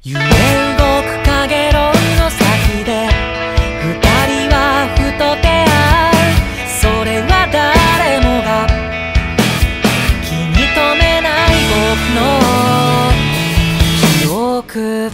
揺れ動くかげろうの先で二人はふと出会う。それは誰もが気に留めない僕の記憶。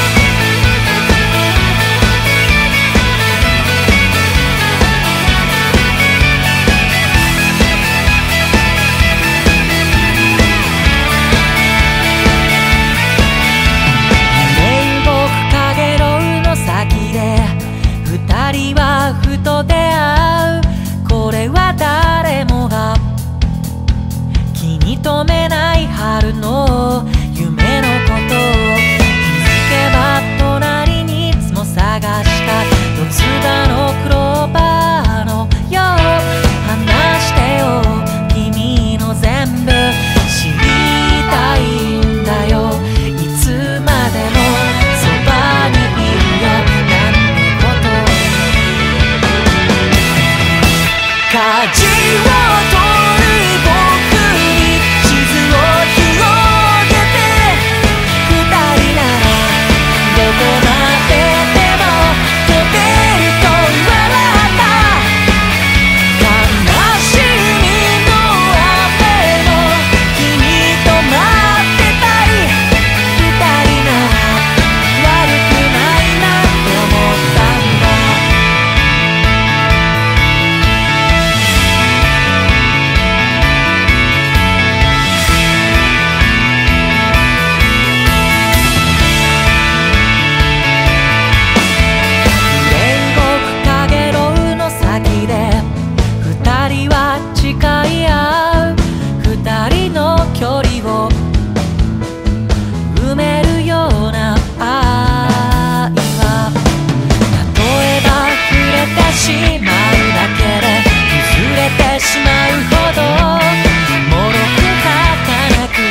二人はふと出会う。これは誰もが気に留めない春の夢のことを。気づけば隣にいつも探した四つ葉のクローバーのよう。話してよ君の全部知りたいんだよ。いつまでもそばにいるよ。舵を取る僕に地図を広げて。二人ならどこまででも飛べると笑った。悲しみの雨も君と待ってたい。二人なら悪くないなって思ったんだ。二人は誓い合う。二人の距離を埋めるような愛は、例えば触れてしまうだけで崩れてしまうほど脆く儚く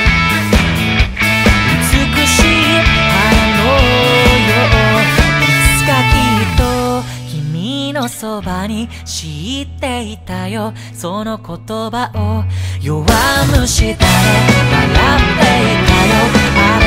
美しい花のよう。いつかきっと君のそばに知っていたよ。その言葉を弱虫だれ笑っていたよ。